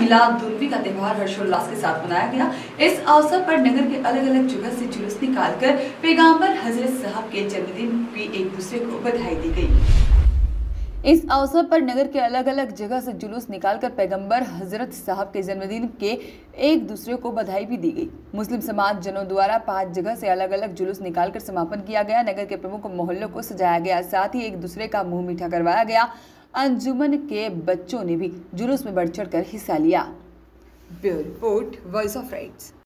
मिलाद-उन-नबी का त्यौहार हर्षोल्लास के साथ मनाया गया। इस अवसर पर नगर के अलग-अलग जगह से जुलूस निकालकर पैगंबर हजरत साहब के जन्मदिन की एक दूसरे को बधाई दी गई। इस अवसर पर नगर के अलग-अलग जगह से जुलूस निकालकर पैगंबर हजरत साहब के जन्मदिन के एक दूसरे को बधाई भी दी गई। मुस्लिम समाज जनों द्वारा 5 जगह से अलग-अलग जुलूस निकालकर समापन किया गया। नगर के प्रमुख मोहल्लों को सजाया गया, साथ ही एक दूसरे का मुंह मीठा करवाया गया। अंजुमन के बच्चों ने भी जुलूस में बढ़ चढ़कर हिस्सा लिया। Bureau report, voice of rights.